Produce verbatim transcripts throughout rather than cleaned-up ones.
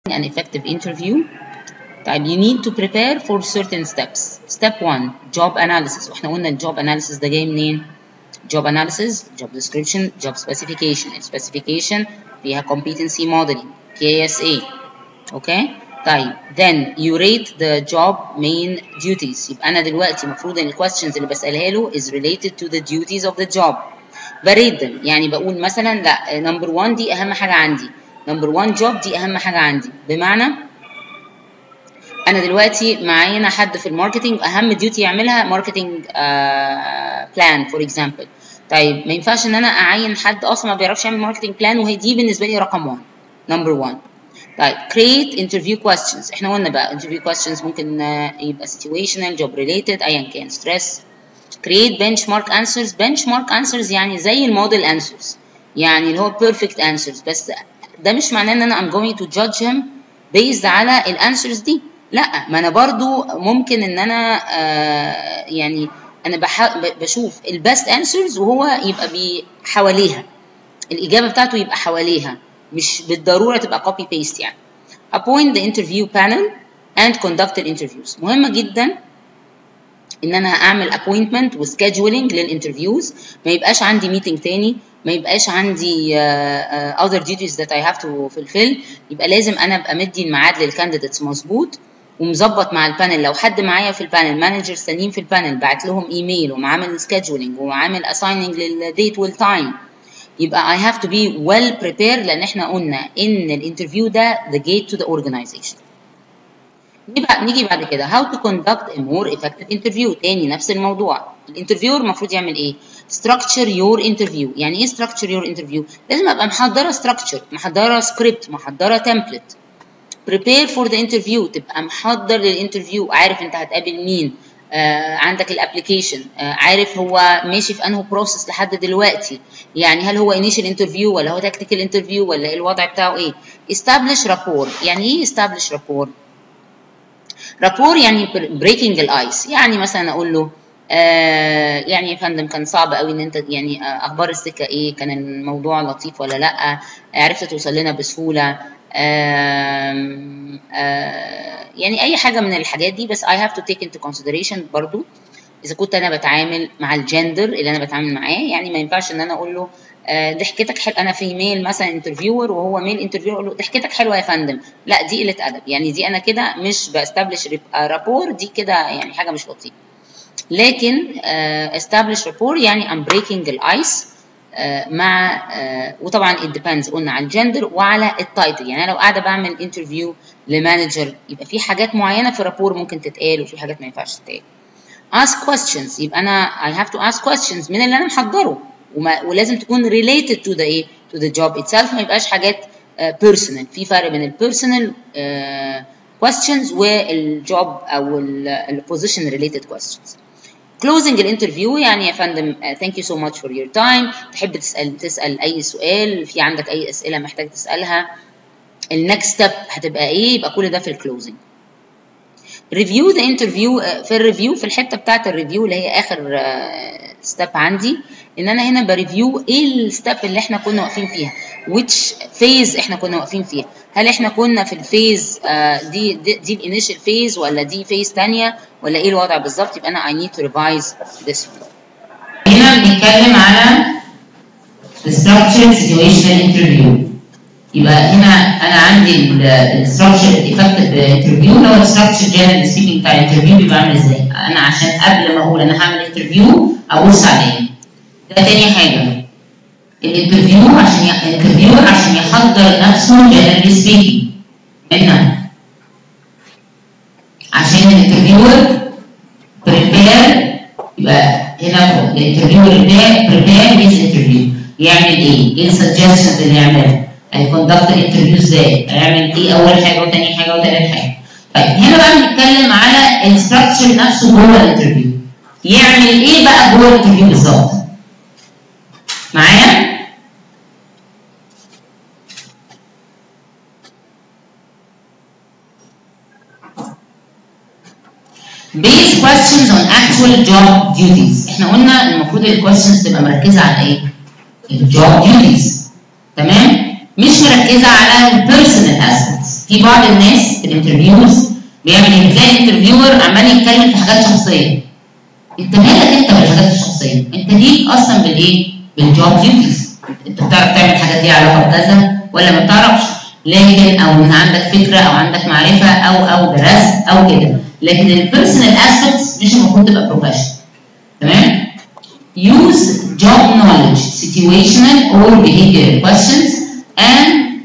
an effective interview. طيب you need to prepare for certain steps. Step one job analysis. واحنا قلنا الجوب analysis ده جاي منين؟ job analysis, job description, job specification. السبيسيفيكيشن فيها competency modeling K S A. Okay؟ طيب then you rate the job main duties. يبقى أنا دلوقتي المفروض إن الquestions اللي بسألها له is related to the duties of the job. بريت them. يعني بقول مثلا لا number one دي أهم حاجة عندي. number one job دي أهم حاجة عندي. بمعنى أنا دلوقتي معانا حد في الماركتينج أهم ديوتي يعملها ماركتينج بلان فور إكزامبل. طيب ما ينفعش إن أنا أعين حد أصلا ما بيعرفش يعمل ماركتينج بلان وهي دي بالنسبة لي رقم واحد. نمبر واحد. طيب create interview questions. إحنا قلنا بقى interview questions ممكن يبقى situational, job related أيا كان stress. create benchmark answers. benchmark answers يعني زي الموديل answers. يعني اللي هو perfect answers. بس ده مش معناه إن أنا I'm going to judge him based على الانسرز دي. لا ما انا برضو ممكن ان انا آه يعني انا بشوف البست انسرز وهو يبقى حواليها الاجابه بتاعته يبقى حواليها مش بالضروره تبقى كوبي بيست. يعني appoint the interview panel and conduct the interviews. مهمه جدا ان انا اعمل appointment وscheduling للانترفيوز. ما يبقاش عندي ميتنج تاني، ما يبقاش عندي uh, uh, other duties that I have to fulfill. يبقى لازم انا ابقى مدي الميعاد للكانديديتس مظبوط ومظبط مع البانل. لو حد معايا في البانل مانجرز ثانيين في البانل بعت لهم ايميل ومعامل سكيدجولينج وعامل assigning للديت والتايم، يبقى I have to be well prepared لان احنا قلنا ان الانترفيو ده the gate to the organization. نيجي بعد كده how to conduct a more effective interview. تاني نفس الموضوع. الانترفيور المفروض يعمل ايه؟ structure your interview. يعني ايه structure your interview؟ لازم ابقى محضره structure، محضره script، محضره template. prepare for the interview. تبقى محضر للانترفيو، عارف انت هتقابل مين، آه عندك الابلكيشن، آه عارف هو ماشي في انه بروسيس لحد دلوقتي. يعني هل هو initial interview ولا هو technical interview ولا ايه الوضع بتاعه ايه. establish rapport. يعني ايه establish rapport؟ rapport يعني breaking الايس. يعني مثلا اقول له آه يعني يا فندم كان صعب قوي ان انت يعني آه اخبار السكه ايه، كان الموضوع لطيف ولا لا، عرفت توصل لنا بسهوله، آه آه يعني اي حاجه من الحاجات دي. بس I have to take into consideration برضو اذا كنت انا بتعامل مع الجندر اللي انا بتعامل معاه. يعني ما ينفعش ان انا اقول له آه ضحكتك حلوه، انا في ميل مثلا انترفيور وهو ميل انترفيور اقول له ضحكتك حلوه يا فندم، لا دي قله ادب. يعني دي انا كده مش باستبلش رابور، دي كده يعني حاجه مش لطيفه. لكن uh, establish rapport يعني I'm breaking الايس uh, مع uh, وطبعا it depends قلنا على الجندر وعلى التايتل. يعني انا لو قاعده بعمل انترفيو لمانجر يبقى في حاجات معينه في الرابور ممكن تتقال وفي حاجات ما ينفعش تتقال. ask questions. يبقى انا I have to ask questions من اللي انا محضره وما ولازم تكون related to the ايه to the job itself. ما يبقاش حاجات uh, personal. في فرق بين البيرسونال uh, questions والجوب او البوزيشن related questions. closing الانترفيو يعني يا فندم thank you so much for your time. تحب تسأل تسأل أي سؤال، في عندك أي أسئلة محتاج تسألها، النكست ستيب هتبقى إيه، يبقى كل ده في الكلوزنج. ريفيو ذا انترفيو. في الريفيو في الحتة بتاعة الريفيو اللي هي آخر ستيب عندي، إن أنا هنا بريفيو إيه الستيب اللي إحنا كنا واقفين فيها، which phase إحنا كنا واقفين فيها. هل إحنا كنا في الفيز دي دي, دي الانيشال فيز ولا دي فيز تانية ولا إيه الوضع بالظبط. يبقى أنا I need to revise this one. هنا بنتكلم على structured situational interview. يبقى هنا أنا عندي ال structured effective interview اللي هو structured general speaking بتاع الانترفيو بيبقى عامل إزاي. أنا عشان قبل ما أقول أنا هعمل انترفيو أبص على إيه. ده تاني حاجة. الانترفيو عشان الانترفيور عشان يحضر نفسه جنرالي سبيكينج. هنا عشان الانترفيور بريبير. يبقى هنا الانترفيور بريبير هيز انترفيو. يعمل ايه؟ ايه السجشنز اللي يعملها؟ هيكوندكت الانترفيو ازاي؟ هيعمل ايه اول حاجه وثاني حاجه وثالث حاجه. طيب هنا بقى بنتكلم على الستراكشر نفسه جوه الانترفيو. يعمل ايه بقى جوه الانترفيو بالظبط؟ معايا؟ Base questions on actual job duties. احنا قلنا المفروض الكويستشنز تبقى مركزه على ايه؟ الجوب duties. تمام؟ مش مركزه على البيرسونال اسبيكتس. في بعض الناس في الانترفيوز بيعمل ايه؟ بتلاقي الانترفيور عمال يتكلم في حاجات شخصيه. انت مالك انت بالحاجات الشخصيه؟ انت ليك اصلا بالايه؟ بالجوب ديوتيز. انت بتعرف تعمل حاجات ليها علاقه بكذا ولا ما بتعرفش؟ لكن او ان عندك فكره او عندك معرفه او او درست او كده. لكن البيرسونال اسبيكتس مش المفروض تبقى بروفيشنال. تمام؟ Use job knowledge, situational or behavioral questions and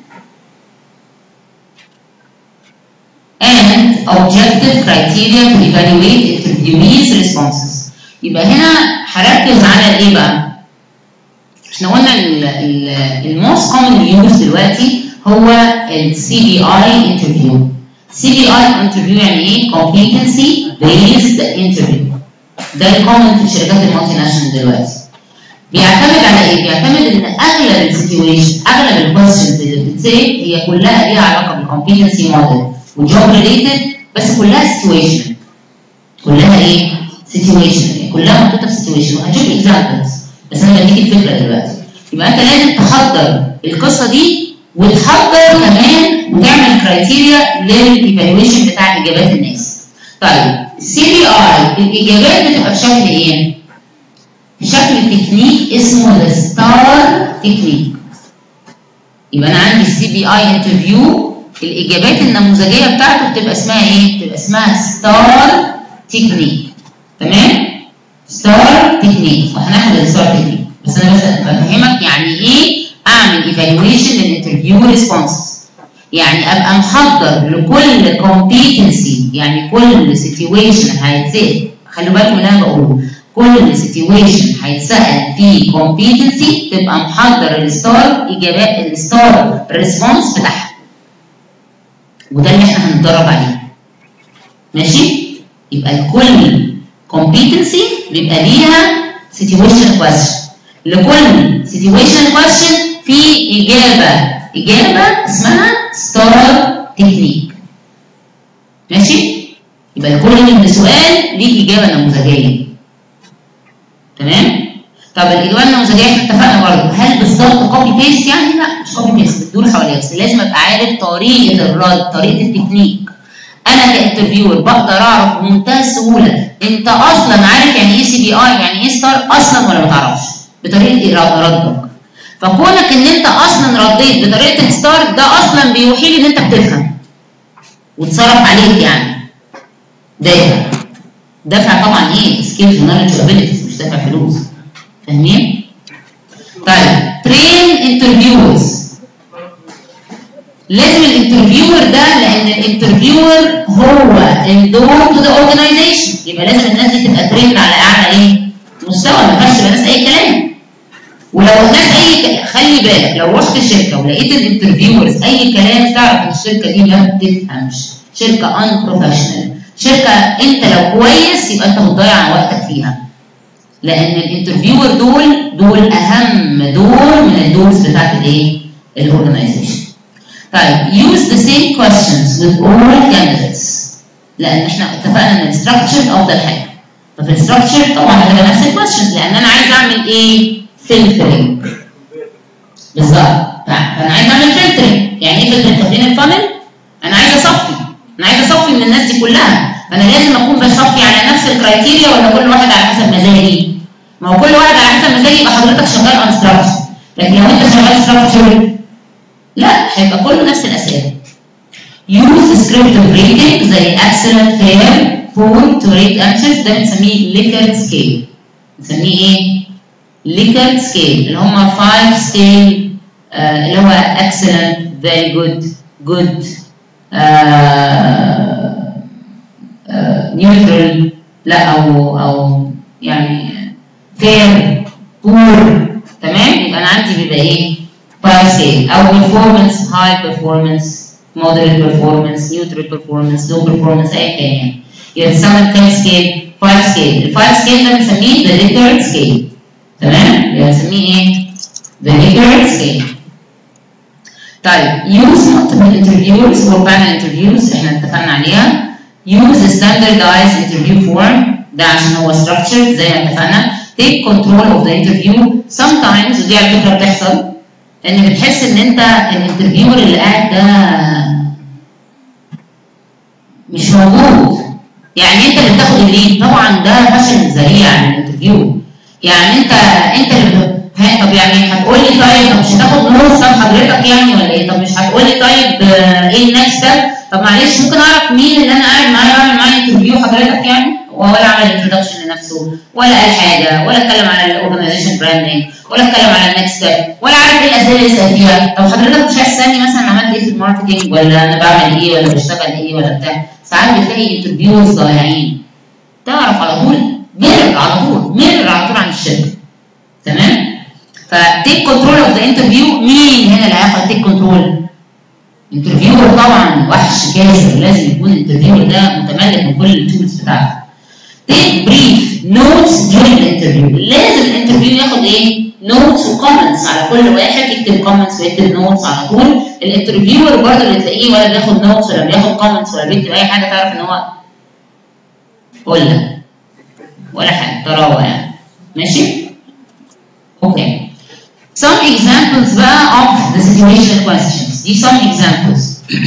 and objective criteria to evaluate interviewees' responses. يبقى هنا هركز على ايه بقى؟ احنا قلنا الموست كومن يوز دلوقتي هو السي بي اي انترفيو. سي بي اي انترفيو يعني ايه؟ competency based interview. ده الكومن في الشركات المالتي ناشونال دلوقتي. بيعتمد على ايه؟ بيعتمد ان اغلب السيتويشن اغلب الكويستشنز اللي بتتسال هي كلها ليها علاقه بالكومبيتنسي موديل وجوب ريليتد، بس كلها سيتويشن. كلها ايه؟ سيتويشن، يعني كلها محطوطه في سيتويشن، وهنشوف اكزامبلز بس انا بديك الفكره دلوقتي. يبقى انت لازم تحضر القصه دي وتحضر كمان وتعمل كرايتيريا للايفالويشن بتاع اجابات الناس. طيب السي بي اي الاجابات بتبقى بشكل ايه؟ بشكل تكنيك اسمه الستار تكنيك. يبقى انا عندي السي بي اي انترفيو الاجابات النموذجيه بتاعته بتبقى اسمها ايه؟ بتبقى اسمها ستار تكنيك. تمام؟ ستار تكنيك، وهناخد الستار تكنيك بس انا بس بفهمك يعني ايه اعمل ايفالويشن للانترفيو ريسبونسز. يعني ابقى محضر لكل كومبيتنسي، يعني كل سيتويشن هيتسال، خلوا بالكم من اللي انا بقوله، كل سيتويشن هيتسال فيه كومبيتنسي تبقى محضر الستار اجابات الستار ريسبونس بتاعها. وده اللي احنا هنتدرب عليه. ماشي؟ يبقى لكل كومبيتنسي بيبقى ليها سيتويشن كويستشن. لكل سيتويشن كويستشن في اجابه اجابه اسمها ستار تكنيك. ماشي؟ يبقى لكل سؤال ليه اجابه نموذجيه. تمام؟ طب الاجابه النموذجيه احنا اتفقنا برضه هل بالظبط كوبي بيست؟ يعني لا مش كوبي بيست، بتدور حواليها، بس لازم ابقى عارف طريقه الرد، طريقه التكنيك. انا كانترفيور بقدر اعرف بمنتهى السهوله انت اصلا عارف يعني ايه سي بي اي، يعني ايه ستار اصلا ولا ما تعرفش بطريقه ردك. فكونك ان انت اصلا رديت بطريقه الستار ده اصلا بيوحي لي ان انت بتفهم وتصرف عليك. يعني دافع دافع طبعا ايه؟ سكيلز ونولج وابيلتيز، مش دافع فلوس. فاهمين؟ طيب ترين انترفيورز. لازم الانترفيور ده، لان الانترفيور هو الدور تو ذا اورجنايزيشن، يبقى لازم الناس دي تبقى تريند على اعلى ايه؟ مستوى، ما ينفعش تبقى ناس اي كلام. ولو الناس اي كلام، خلي بالك لو رحت الشركه ولقيت الانترفيورز اي كلام تعرف ان الشركه دي ما بتفهمش، شركه ان بروفيشنال، شركه انت لو كويس يبقى انت بتضيع وقتك فيها. لان الانترفيور دول دول اهم دور من الدورز بتاعت الايه؟ الاورجنايزيشن. طيب use the same questions with all candidates. لان احنا اتفقنا ان الستراكشر افضل حاجه. ففي الستراكشر طبعا هتبقى نفس الكويشنز، لان انا عايز اعمل ايه؟ فلترنج. بالظبط. فانا عايز اعمل فلترنج، يعني ايه فلترنج؟ فاكرين الفانل؟ انا عايز اصفي، انا عايز اصفي من الناس دي كلها، فانا لازم اكون بصفي على نفس الكرايتيريا ولا كل واحد على حسب مزاجي؟ ما هو كل واحد على حسب مزاجي يبقى حضرتك شغال ان ستراكشر، لكن لو انت شغال ستراكشر لا هيبقى كله نفس الاسئله. Use descriptive rating زي excellent, fair, poor to rate answers. ده بنسميه Likert scale. بنسميه ايه؟ Likert scale اللي هم five scale uh, اللي هو excellent, very good, good, uh, uh, neutral لا او او يعني fair, poor. تمام؟ يبقى انا عندي بيبقى ايه؟ five scale او performance, high performance, moderate performance, neutral performance, low performance اي كان يعني. يبقى بنسمي كام سكيل؟ five scale. ال five scale ده بنسميه the Likert scale. تمام؟ يبقى بنسميه ايه؟ the Likert scale. طيب use multiple interviews or panel interviews احنا اتفقنا عليها. use standardized interview form ده عشان هو structured زي ما اتفقنا. take control of the interview. sometimes ودي على فكره بتحصل ان بتحس ان انت الانترفيور اللي قاعد ده يعني انت اللي بتاخد الليد، طبعا ده فشل ذريع للانترفيو. يعني انت انت اللي طب يعني هتقول لي طيب طب مش هتاخد نوتس طب حضرتك يعني ولا ايه؟ طب مش هتقول لي طيب ايه النكست ستيب؟ طب معلش ممكن اعرف مين اللي انا قاعد معاه يعمل معايا انترفيو حضرتك يعني؟ ولا عمل انتروداكشن لنفسه، ولا قال حاجه، ولا اتكلم على الاورجنايزيشن براندنج، ولا اتكلم على النكست ستيب، ولا عارف ايه الاسئله اللي يسال فيها. طب حضرتك مش هتسالني مثلا عملت ايه في الماركتنج، ولا انا بعمل ايه، ولا بشتغل ايه، ولا بتاع. ساعات بتلاقي انترفيوز ضايعين. تعرف على طول ميرر على طول ميرر على طول عن الشركه. تمام؟ فتيك كنترول اوف ذا انترفيو. مين هنا اللي هياخد تيك كنترول؟ انترفيور طبعا وحش كاسر، لازم يكون الانترفيور ده متملك من كل التولز بتاعته. تيك بريف نوتس during the interview. لازم الانترفيو ياخد ايه؟ نوتس وكومنتس على كل واحد، يكتب كومنتس ويكتب نوتس على طول. الانترفيور برضه اللي تلاقيه ولا بياخد نوتس ولا بياخد كومنتس ولا بيكتب اي حاجه، تعرف ان هو ولا ولا حاجه طراوه يعني. ماشي؟ اوكي. Some examples بقى of the situational questions. These some examples.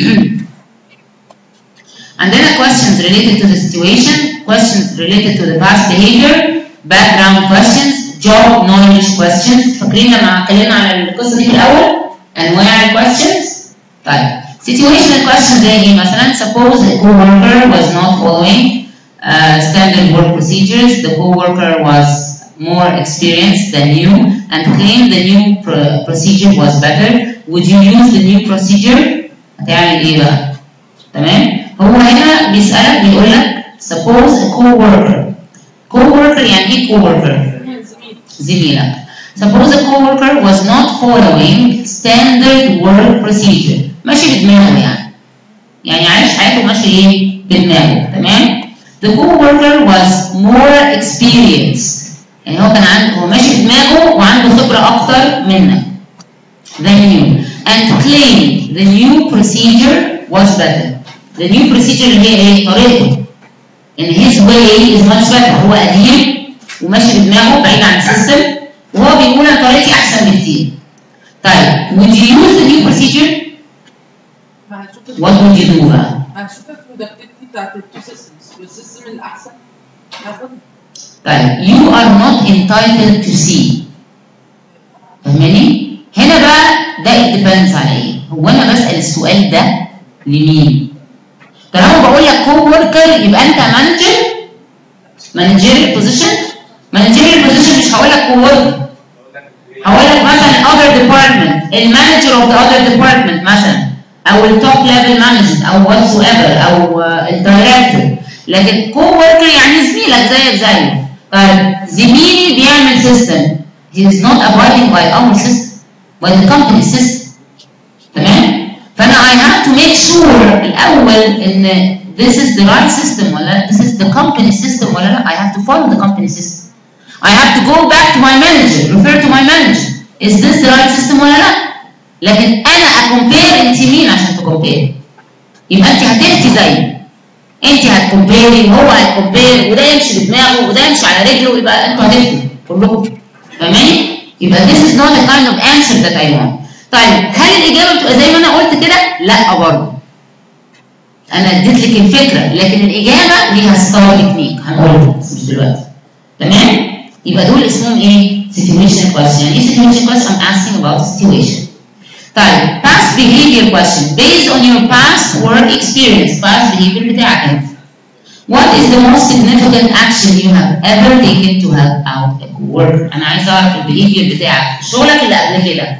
عندنا questions related to the situation, questions related to the past behavior, background questions, job knowledge questions. فاكرين لما اتكلمنا على القصه دي في الاول؟ انواع ال questions. طيب situational questions زي ايه مثلا؟ Suppose a co-worker was not following uh, standard work procedures. The co-worker was more experienced than you and claimed the new pro procedure was better. Would you use the new procedure? هتعمل ايه بقى؟ تمام؟ هو هنا بيسألك بيقول لك suppose a co-worker. co-worker يعني ايه co-worker؟ زميلك. Suppose a co-worker was not following standard work procedure. ماشي بدماغه يعني. يعني عايش حياته ماشي ايه؟ بدماغه، تمام؟ The co-worker was more experienced. يعني هو كان عنده هو ماشي في دماغه وعنده خبره اكتر منك than you and claimed the new procedure was better. The new procedure اللي هي ايه؟ طريقته. ان his way is much better. هو قديم وماشي بدماغه بعيد عن السيستم وهو بيقول انا طريقتي احسن بكتير. طيب would you use the new procedure؟ what would you do بقى؟ هنشوف البرودكتيفيتي بتاعت التو سيستمز والسيستم الاحسن هاخد. طيب you are not entitled to see. فاهماني؟ هنا بقى ده it depends على ايه؟ هو انا بسأل السؤال ده لمين؟ طالما بقول لك كو وركر يبقى انت مانجر مانجيريال بوزيشن. مانجيريال بوزيشن مش هقول لك كو وركر. هقول لك مثلا other department المانجر اوف ذا other department مثلا او التوب ليفل مانجر او واتس ايفر او الدايركتور. لكن كو وركر يعني زميلك زيك زيه. طيب زميلي بيعمل سيستم he is not abiding by our system by the company system. تمام؟ فانا I have to make sure الاول ان this is the right system ولا this is the company system ولا لا. I have to follow the company system. I have to go back to my manager refer to my manager is this the right system ولا لا. لكن انا اكمبير انت مين عشان تكمبير؟ يبقى انت هتفتي زيي. انت هتكمبيري وهو هيكمبير وده يمشي بدماغه وده يمشي على رجله يبقى انتوا هتفتوا كلكم. فاهماني؟ يبقى this is not the kind of answer that I want. طيب هل الاجابه بتبقى زي ما انا قلت كده؟ لا برضه. انا اديت لك الفكره لكن الاجابه ليها ستار تكنيك هنقولها بس مش دلوقتي. تمام؟ يبقى دول اسمهم ايه؟ situation question. يعني ايه situation question؟ I'm asking about situation. طيب past behavior question based on your past work experience. past behavior بتاعك انت. What is the most significant action you have ever taken to help out a coworker؟ أنا عايز أعرف البيهيفير بتاعك، شغلك اللي قبل كده.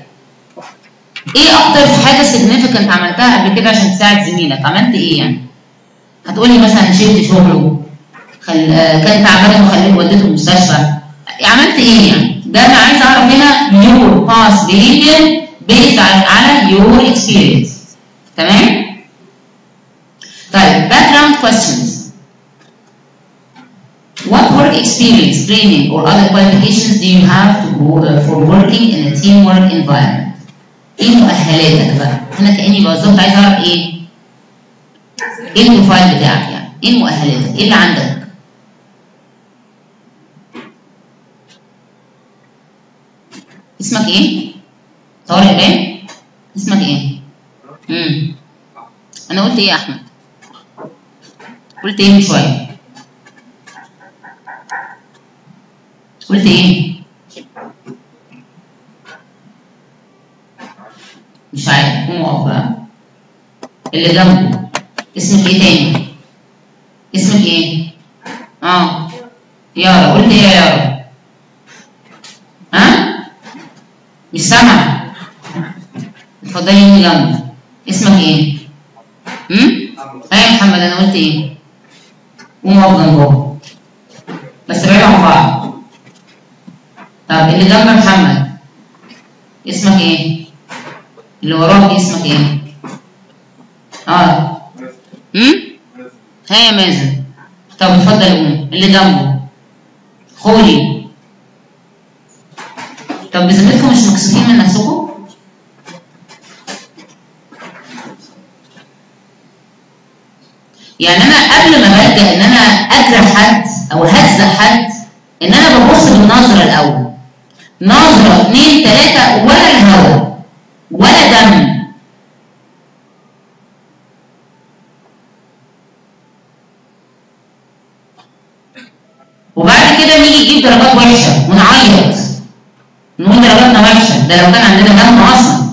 إيه أكتر حاجة significant عملتها قبل كده عشان تساعد زميلك؟ عملت إيه يعني؟ هتقولي مثلا شلت شغله، خل... كان تعبان وخليته وديته المستشفى. عملت إيه يعني؟ ده أنا عايز أعرف هنا your past behavior based على your experience. تمام؟ طيب background questions. What work experience, training, or other qualifications do you have to go, uh, for working in a teamwork environment? إيه مؤهلاتك بقى؟ أنا كأني بالظبط عايز أعرف إيه؟ إيه البروفايل بتاعك يعني؟ إيه مؤهلاتك؟ إيه اللي عندك؟ اسمك إيه؟ طارق باين؟ اسمك إيه؟ امم أنا قلت إيه يا أحمد؟ قلت إيه من شوية؟ قلت ايه؟ مش عارف، قوم اقف بقى. اللي جنبه اسمك ايه تاني؟ اسمك ايه؟ اه يارا. قلت ايه يا يارا؟ ها؟ مش سامعة. اتفضلي اللي جنبه. اسمك ايه؟ امم؟ ايه يا محمد انا قلت ايه؟ قوم اقف جنبه. بس بعيد عن بعض. طب اللي جنب محمد اسمك ايه؟ اللي وراك اسمك ايه؟ اه امم؟ ها يا مازن. طب اتفضل قوم. اللي جنبه خولي. طب بذمتكم مش مكسوفين من نفسكم؟ يعني انا قبل ما ببدا ان انا اجرح حد او هزق حد ان انا ببص بالنظره الاول. نظره اثنين ثلاثه ولا الهوا ولا دم. وبعد كده نيجي نجيب درجات وحشه ونعيط نقول درجاتنا وحشه، ده لو كان عندنا دم اصلا.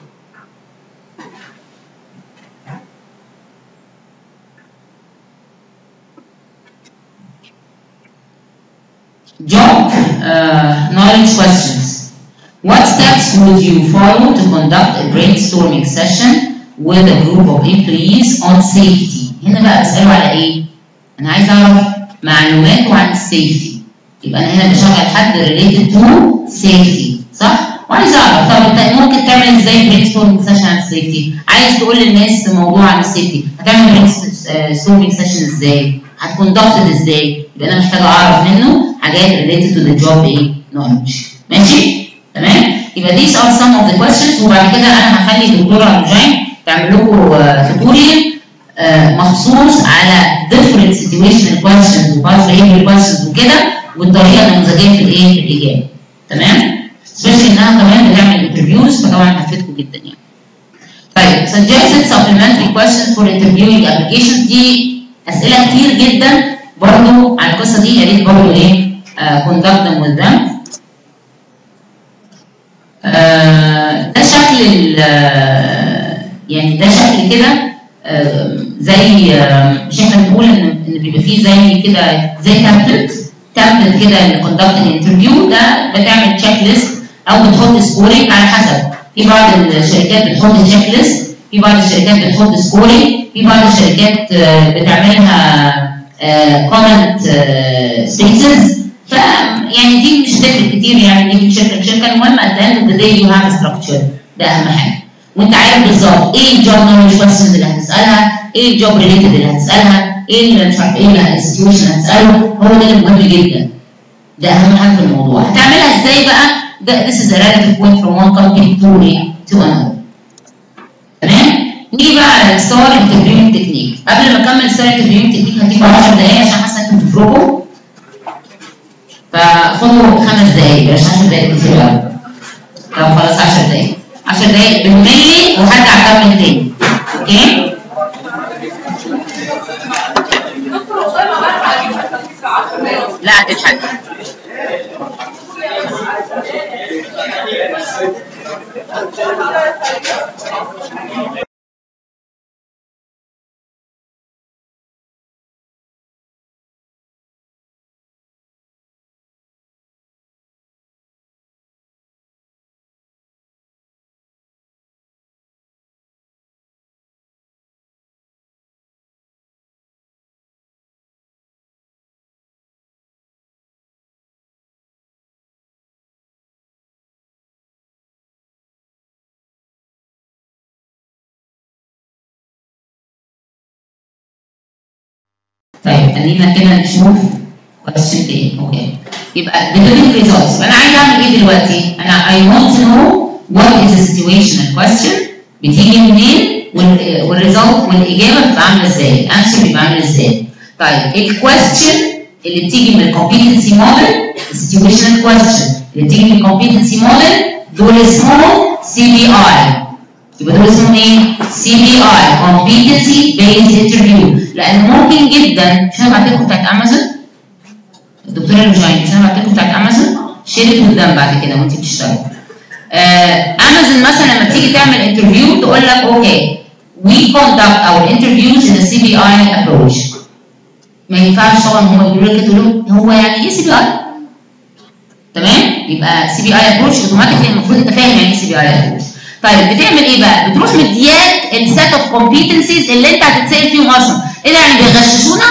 Job uh, knowledge questions. What steps would you follow to conduct a brainstorming session with a group of employees on safety؟ هنا بقى بسأله على ايه؟ أنا عايز أعرف معلوماته عن السيفتي. يبقى أنا هنا بشغل حد related to safety، صح؟ وعايز أعرف طب أنت ممكن تعمل إزاي brainstorming session عن السيفتي؟ عايز تقول للناس موضوع عن السيفتي، هتعمل brainstorming session إزاي؟ هتكوندكتد إزاي؟ يبقى أنا محتاجة أعرف منه حاجات related to the job ايه؟ knowledge. ماشي؟ تمام؟ يبقى these are some of the questions. وبعد كده انا هخلي الدكتوره رجاء تعمل لكم توتوريال مخصوص على different situational questions و past behavior questions وكده والطريقه النموذجيه في الايه؟ في الاجابه. تمام؟ especially انها كمان بتعمل انترفيوز فطبعا هتفيدكم جدا يعني. طيب suggested supplementary questions for interviewing applications. دي اسئله كتير جدا برضه على القصه دي، يا ريت برضه ايه؟ Uh, conduct them with them. uh, ده شكل ال يعني ده شكل كده uh, زي uh, مش احنا بنقول ان ان بيبقى فيه زي كده زي تمبلت تمبلت كده لكوندكت الانترفيو. ده بتعمل تشيك ليست او بتحط سكورينج على حسب. في بعض الشركات بتحط تشيك ليست، في بعض الشركات بتحط سكورينج، في بعض الشركات uh, بتعملها كومنت سبيسز. ف يعني دي مش هتفرق كتير يعني دي من شركه لشركه. المهم at the end of the day you have a structure. ده اهم حاجه. وانت عارف بالظبط ايه الجوب نولج كويستشنز اللي هتسالها، ايه الجوب ريليتد اللي هتسالها، ايه اللي مش عارف ايه السيتويشن اللي هتساله. هو ده المهم جدا. ده اهم حاجه في الموضوع. هتعملها ازاي بقى؟ ده this is a relative point from one company to to another. تمام؟ نيجي بقى على ستار انترفيوينج تكنيك. قبل ما اكمل ستار انترفيوينج تكنيك هديكم عشر دقايق عشان حاسه انتوا بتفرقوا. فخدوا خمس دقايق عشان عشر دقايق كتير قوي. طب خلاص عشر دقايق. عشر دقايق بالملي وهرجع اكمل تاني. اوكي؟ لا هتتحل. طيب خلينا كده نشوف question تاني. اوكي يبقى delivering results. يبقى انا عايز اعمل ايه دلوقتي؟ انا I want to know what is a situational question بتيجي منين والريزلت والاجابه بتبقى عامله ازاي؟ الانسر بيبقى عامل ازاي؟ طيب الكويستشن اللي بتيجي من الكومبيتنسي موديل السيتويشنال كويستشن اللي بتيجي من الكومبيتنسي موديل دول اسمهم سي بي اي. يبقى دول اسمهم ايه؟ سي بي اي competency based interview. لان ممكن جدا مش انا بعت لكم بتاعت امازون الدكتوره لوجين مش انا بعت لكم بتاعت امازون؟ شيلت قدام بعد كده وانت بتشتغلي. آه امازون مثلا لما تيجي تعمل انترفيو تقول لك اوكي we conduct our interviews in a سي بي آي approach. ما ينفعش طبعا هم بيقولوا لك تقول هو يعني ايه سي بي آي؟ تمام؟ يبقى سي بي آي approach اوتوماتيكلي المفروض انت فاهم يعني ايه سي بي آي approach. طيب بتعمل ايه بقى؟ بتروح مدياك السيت اوف كومبيتنسيز اللي انت هتتسال فيهم اصلا. ايه ده يعني بيغششونا؟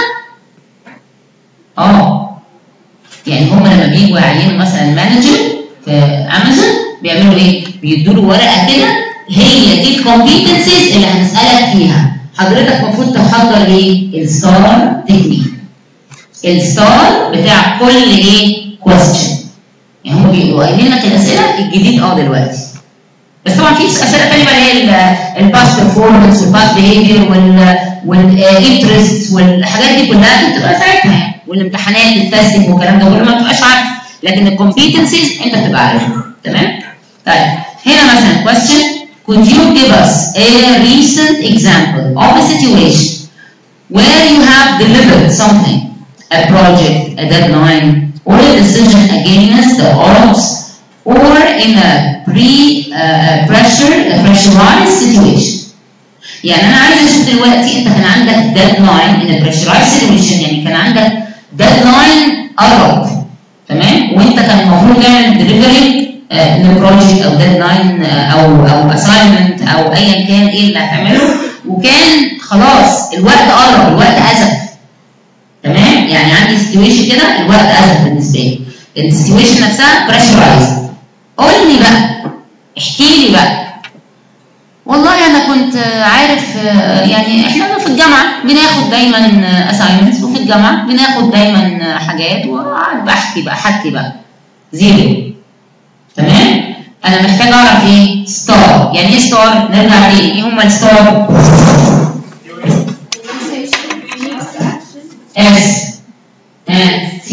اه يعني هم لما بييجوا يعينوا مثلا مانجر في امازون بيعملوا ايه؟ بيدوا له ورقه كده هي دي الكومبيتنسيز اللي هنسالك فيها. حضرتك المفروض تحضر ايه؟ الستار تكنيك. الستار بتاع كل ايه؟ كويستشن. يعني هم بيبقوا قايلين لك الاسئله الجديد اه دلوقتي. بس طبعا في اسئله ثانيه بقى اللي هي الباست بيرفورمانس والباست بيهيفير والانترست والحاجات دي كلها دي بتبقى ساعتها يعني. والامتحانات التستنج والكلام ده كله ما بتبقاش عارف. لكن الكومبيتنسيز انت بتبقى عارفها. تمام؟ طيب هنا مثلا question could you give us a recent example of a situation where you have delivered something, a project, a deadline, or a decision against the odds, or in a pre-pressure, uh, a pressurized situation. يعني أنا عايز أشوف دلوقتي أنت كان عندك deadline in a pressurized situation، يعني كان عندك deadline قرب، تمام؟ وأنت كان المفروض تعمل delivery لبروجكت او ديدلاين او او اساينمنت او ايا كان ايه اللي هتعمله، وكان خلاص الوقت قرب، الوقت ازف. تمام؟ يعني عندي سيتويشن كده الوقت ازف بالنسبه لي. السيتويشن نفسها بريشرايزد. قول لي بقى، احكي لي بقى. والله انا كنت عارف يعني احنا في الجامعه بناخد دايما اساينمنتس، وفي الجامعه بناخد دايما حاجات، وقاعد بحكي بقى حكي بقى زيرو. تمام؟ أنا محتاج أعرف إيه؟ ستار، يعني إيه ستار؟ نرجع ليه؟ إيه هما الستار؟ S T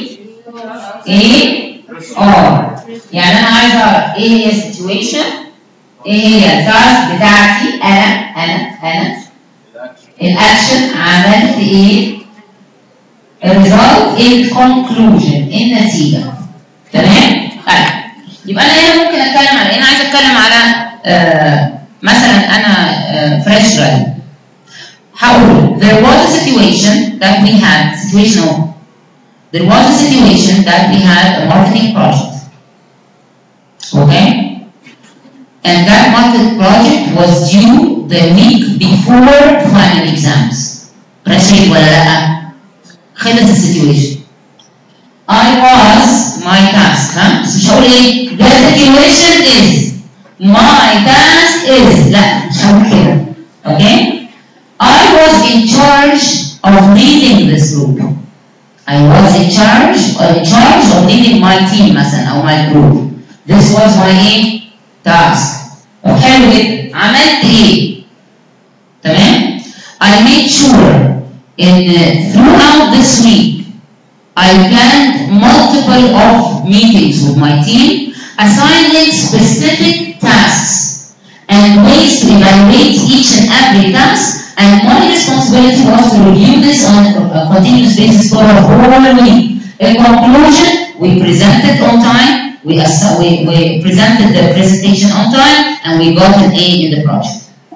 A R. يعني أنا عايز أعرف إيه هي السيتويشن؟ إيه هي التاسك بتاعتي؟ أنا أنا أنا الأكشن عملت إيه؟ الريزلت إيه؟ الكونكلوجن النتيجة. تمام؟ طيب يبقى انا هنا ممكن اتكلم على انا عايز اتكلم على آه مثلا انا فريش جراد. هقول there was a situation that we had situational there was a situation that we had a marketing project, okay, and that marketing project was due the week before final exams. pressure ولا لا؟ خلص السيتويشن. I was my task، ها؟ بس مش هقول ايه؟ the situation is my task is، لا مش هقول كده، okay؟ I was in charge of leading this group. I was in charge or in charge of leading my team مثلا أو my group. This was my ايه؟ task. طب حلو جدا، عملت ايه؟ تمام؟ I made sure in throughout this week I planned multiple of meetings with my team, assigning specific tasks and ways to evaluate each and every task, and my responsibility was to review this on a continuous basis for a whole week. In conclusion, we presented on time, we, we, we presented the presentation on time, and we got an A in the project.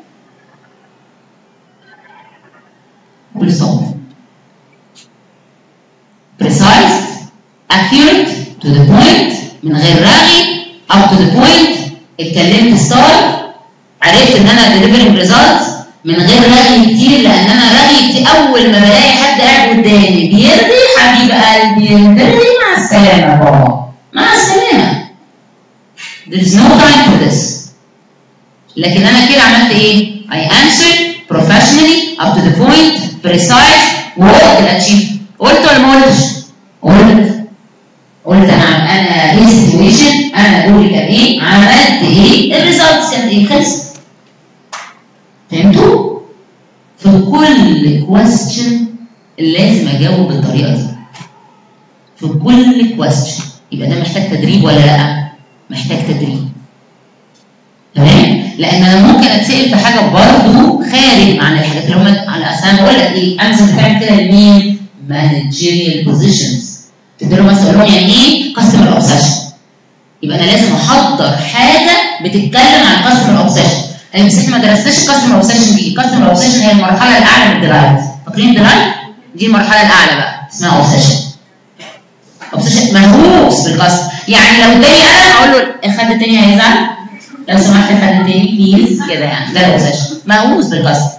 Full stop. Precise, accurate, to the point، من غير رغي، up to the point. اتكلمت ستار، عرفت ان انا delivering results من غير رغي كتير، لان انا رغي كتير اول ما بلاقي حد قاعد قدامي بيرغي حبيب قلبي يرغي مع السلامه بابا، مع السلامه. There is no time for this. لكن انا كده عملت ايه؟ I answered professionally, up to the point, precise، وقلت الاتشيف. قلت ولا ما قلتش؟ قلت. قلت انا انا ايه السيتويشن؟ انا دوري كان ايه؟ عملت ايه؟ الريزلتس كانت ايه؟ خلصت. فهمتوا؟ في كل كويستشن لازم اجاوب بالطريقه دي. في كل كويستشن، يبقى ده محتاج تدريب ولا لا؟ محتاج تدريب. تمام؟ لان انا ممكن اتسال في حاجه برضه خارج عن الحاجات اللي هم على اساس انا بقول لك ايه؟ امازون بتعمل كده لمين؟ managerial positions. تدي لهم مثلا، لهم يعني ايه كاستمر اوبسيشن. يبقى انا لازم احضر حاجه بتتكلم عن كاستمر اوبسيشن. بس احنا ما درسناش الكاستمر اوبسيشن دي، الكاستمر اوبسيشن هي المرحله الاعلى من الدرايف. فاكرين الدرايف؟ دي المرحله الاعلى بقى اسمها اوبسيشن. اوبسيشن مهووس بالكاستمر، يعني لو اداني انا اقول له الحد التاني هيزعل لو سمحت الحد التاني بليز كده، يعني ده الاوبسيشن، مهووس بالكاستمر.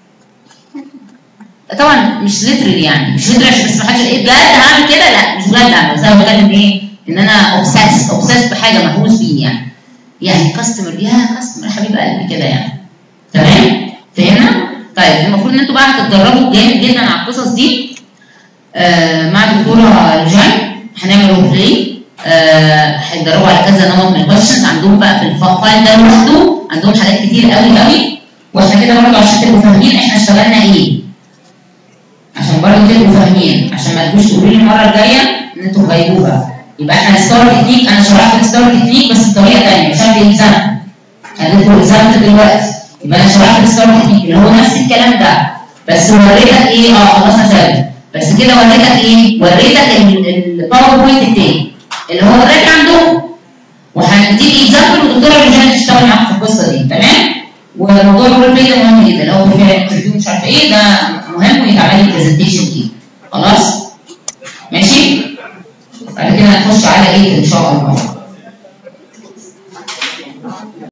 طبعا مش ليترال، يعني مش ليترال عشان بس ما حدش ايه بجد هعمل كده، لا مش بجد هعمل، بس انا بتكلم ايه ان انا اوبسيس اوبسيس بحاجه مهووس بيه يعني. يعني كاستمر يا كاستمر حبيب قلبي كده يعني. تمام؟ فهمنا؟ طيب المفروض ان انتوا بقى هتتدربوا جامد جدا على القصص دي آه مع دكتوره رجاء. هنعمل رول بلاي، آه هيتدربوا على كذا نمط من الكويشنز عندهم بقى في الفايل ده لوحده، عندهم حاجات كتير قوي قوي. واحنا كده برضه عشان تبقوا فاهمين احنا اشتغلنا ايه. عشان برضه تبقوا فاهمين، عشان ما تجوش تقولوا لي المره الجايه ان انتوا غيبوبه. يبقى احنا الستار تكنيك، انا شرحت الستار تكنيك بس بطريقه ثانيه عشان في اكزام. اديتكم اكزام دلوقتي، يبقى انا شرحت الستار تكنيك اللي هو نفس الكلام ده، بس وريتك ايه؟ اه خلصنا سوا. بس كده وريتك ايه؟ وريتك الباوربوينت التاني اللي هو الراجع عندهم. وهنديك اكزامبل والدكتوره رجاء تشتغل معاك في القصه دي، تمام؟ وموضوع الرول بلاي ده مهم جدا، اللي هو في انترفيو مش عارف ايه، ده مهم ويتعمل لي برزنتيشن فيه. خلاص؟ ماشي؟ بعد كده هنخش على ايه ان شاء الله.